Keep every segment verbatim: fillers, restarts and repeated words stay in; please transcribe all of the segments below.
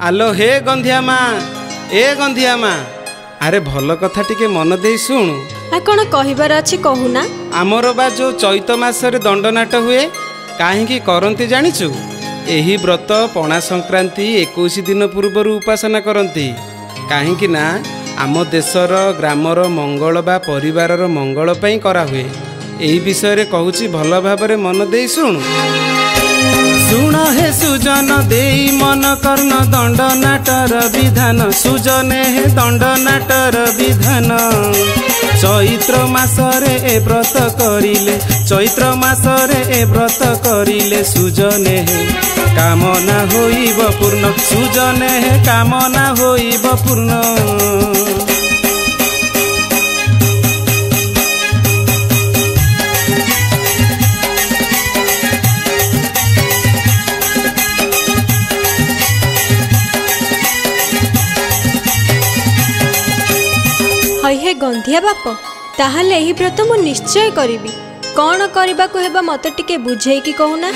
आलो हे गंधिया माँ ए गंधिया माँ अरे भल कथा टिके मन दे शुणु आ कौन कहबार अच्छी कहूना आमर बा जो चैत मासरे दंडनाट हुए कहीं करती जानिचु एही व्रत पणा संक्रांति इक्कीस दिन पूर्वर उपासना करती कहीं ना आम देशर ग्रामर मंगल बा परिवारर मंगल पई करा हुए एही विषय कहूची भल भाबरे मन दे शुणु सुन हे सुजन देई मन कर्ण दंड नाटर विधान सुजने हे दंड नाटर विधान चैत्र मासरे ए व्रत करिले चैत्र मासरे ए व्रत करिले सुजने हे कामना होइब पूर्ण सुजने हे कामना होइब पूर्ण हे गंधिया बाप ताहले एही व्रत मु निश्चय करिबी कौन करबा को हेबा मते टिके बुझेई की कहूना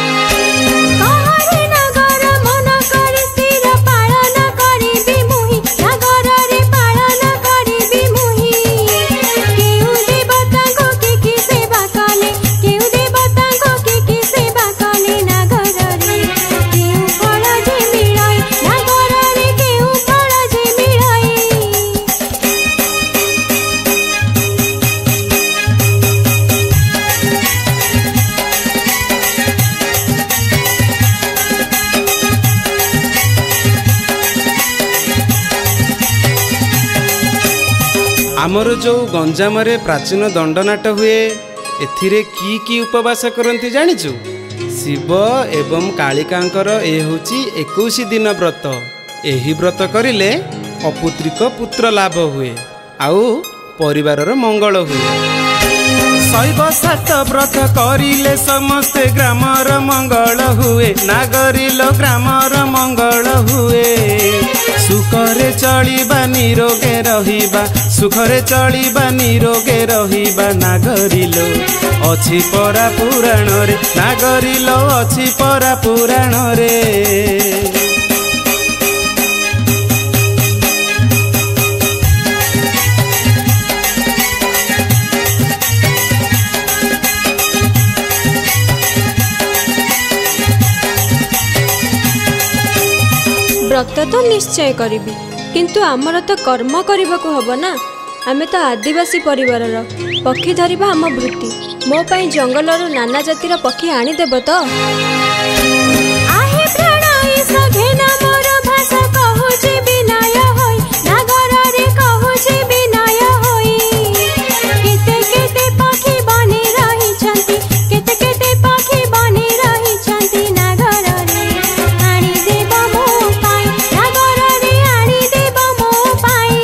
आमर जो गंजाम प्राचीन दंडनाट हुए एथिरे की की उपवास करती जानिचु शिव एवं कालिकांकर ए होची इक्कीस दिन व्रत एही व्रत करिले अपुत्रिक पुत्र लाभ हुए आउ परिवारर मंगल हुए शैव सात व्रत करिले समस्ते ग्रामर मंगल हुए नागरिल ग्रामर मंगल हुए सुखरे चलिबा निरोगे रहिबा सुखरे चलिबा निरोगे रहिबा नागरिलो अछि परा पुराण रे नागरिलो अछि परा पुराण रे व्रत तो निश्चय करिबी किंतु आमर तो कर्म करबा को हबो ना आमे तो आदिवासी परिवारर पक्षी धरिबा आम वृत्ति मो पई जंगलर नाना जातिर पक्षी आनी देबो तो आहे प्रणय सघेना मोर भाषा कहूची विनय होई नागर रे कहूची विनय होई केते केते पक्षी बने रही छंती केते केते पक्षी बने रही छंती नागर रे आनी देबो मो पाई नागर रे आनी देबो मो पाई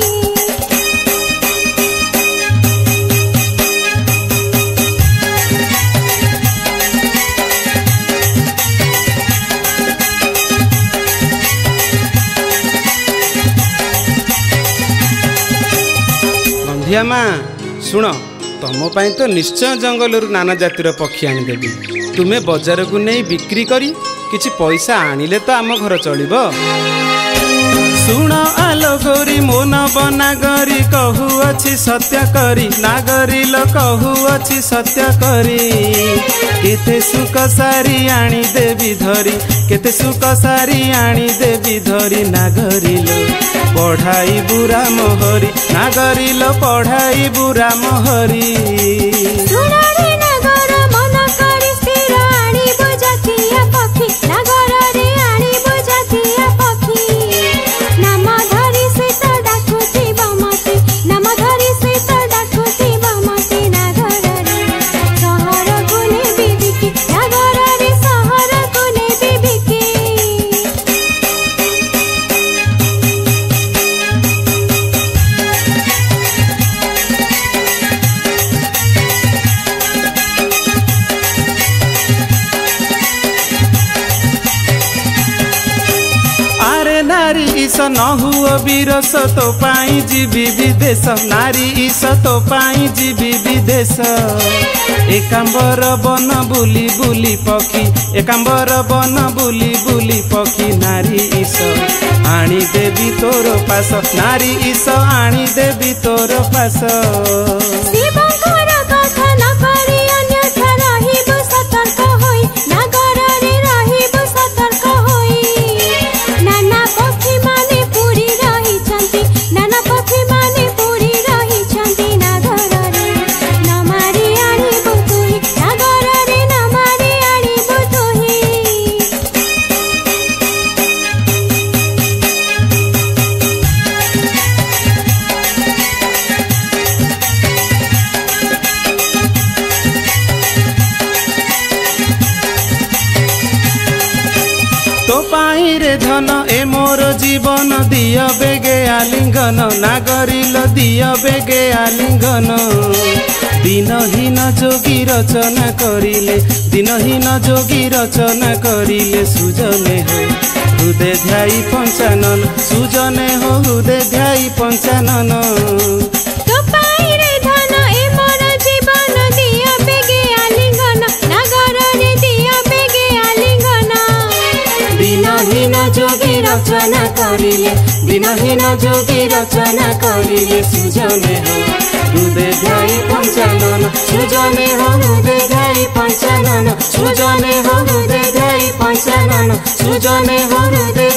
गंधिया माँ शुण तुम पाई तो निश्चय जंगल नाना जातिर पक्षी आनीदेवी तुम्हें बजार को नहीं बिक्री करी किछि पैसा आनिले तो आम घर चलिबो सुण आलो गौरी मोन बनागरी कहू अछि सत्य करी नागरी लो कहू अछि सत्य करी केते सुख सारी आनी देवी धरी केते सुख सारी आनी देवी धरी नागरी लो पढ़ाई बुरा मोहरी नागरी लो पढ़ाई बुरा मोहरी ईश न हुओ विरस तो पाई जीवी विदेश नारी ईश तो पाई जीवी विदेश एकाम्बर बन बुली बुली पक्षी एकाम्बर बन बुली बुली पक्षी नारी ईश आनी देवी तोर पास नारी ईश आनी देवी तोर पास शिवଙ୍କର କଥା ନ କରି ଅନ୍ୟଥା ରହିବୁ ସତର୍କ ହୋଇ ନାଗରରେ ରହିବୁ ସତର୍କ ହୋଇ ନାନା ପକ୍ଷୀମାନେ ପୁରି ରହିଛନ୍ତି ନାନା ପକ୍ଷୀମାନେ ପୁରି ରହିଛନ୍ତି ନାଗରରେ ନ ମାରି ଆଣିବୁ ତୁହି ନାଗରରେ ନ ମାରି ଆଣିବୁ ତୁହି तो पाई रे धन ए मोर जीवन दिय बेगे आलिंगन नागरिल दिय बेगे आलिंगन दिनहीन जोगी रचना करिले दिनहीन जोगी रचना करिले सुजने हो हृदय ध्याई पंचानन सुजने हो हृदय ध्याई पंचानन तो पाई रे धन ए मोर जीवन दिय बेगे आलिंगन नागରରେ दिय बेगे आलिंगन दिनहीन जोगी रचना करिले दिनहीन जोगी रचना करिले सुजने हो हृदय ध्याई पंचानन सुजने हो हृदय ध्याई पंचानन सुजने हो हृदय ध्याई पंचानन सुजने हो हृदय